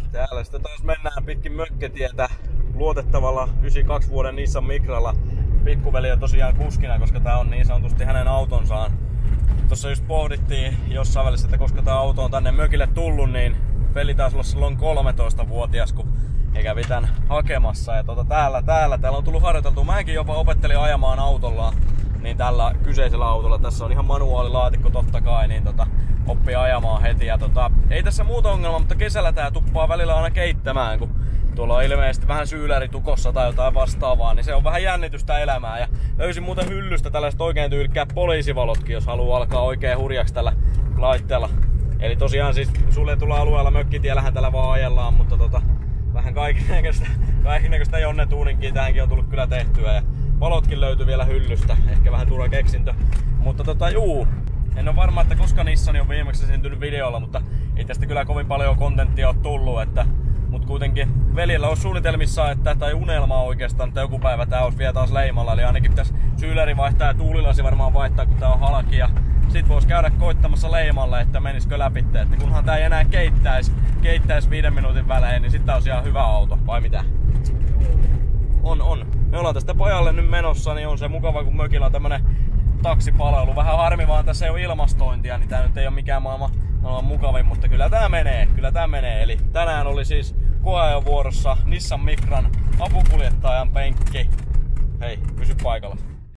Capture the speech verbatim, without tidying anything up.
Täällä sitten taas mennään pitkin mökkitietä luotettavalla yhdeksänkymmentäkaksi vuoden Nissan Micralla. Pikkuveli on tosiaan kuskina, koska tää on niin sanotusti hänen autonsaan. Tuossa just pohdittiin jossain välissä, että koska tää auto on tänne mökille tullut, niin veli taisi olla silloin kolmetoistavuotias, kun he kävi tän hakemassa. Ja tota, täällä, täällä, täällä on tullut harjoiteltua. Mäkin jopa opettelin ajamaan autolla, niin tällä kyseisellä autolla. Tässä on ihan manuaalilaatikko totta kai, niin tota, oppii ajamaan heti. Ja tota, ei tässä muuta ongelmaa, mutta kesällä tää tuppaa välillä aina keittämään, kun tuolla on ilmeisesti vähän syyläri tukossa tai jotain vastaavaa, niin se on vähän jännitystä elämää. Ja löysin muuten hyllystä tällaiset oikein tyylikkäät poliisivalotkin, jos haluaa alkaa oikein hurjaksi tällä laitteella. Eli tosiaan siis suljetulla alueella mökkitiellähän tällä vaan ajellaan, mutta tota, vähän kaikennäköistä, kaikennäköistä jonnetuuninkia tähänkin on tullut kyllä tehtyä. Ja valotkin löytyy vielä hyllystä, ehkä vähän turha keksintö. Mutta tota juu, en ole varma, että koska Nissan on viimeksi esiintynyt videolla, mutta ei tästä kyllä kovin paljon kontenttia ole tullut. Että, mutta kuitenkin veljellä on suunnitelmissa, että, tai unelmaa oikeastaan, että joku päivä tää olisi vielä taas leimalla. Eli ainakin pitäisi syyläri vaihtaa ja tuulilasi varmaan vaihtaa, kun tää on halki. Ja sit vois käydä koittamassa leimalle, että menisikö läpi. Että kunhan tää ei enää keittäisi, keittäisi viiden minuutin välein, niin sit tää olisi ihan hyvä auto, vai mitä? On, on. Me ollaan tästä pojalle nyt menossa, niin on se mukava, kun mökillä on tämmönen taksipalvelu. Vähän harmi vaan, tässä ei ole ilmastointia, niin tää nyt ei ole mikään maailman, maailman mukavin, mutta kyllä tää menee, kyllä tää menee. Eli tänään oli siis koeajon vuorossa Nissan Micran apukuljettajan penkki. Hei, pysy paikalla.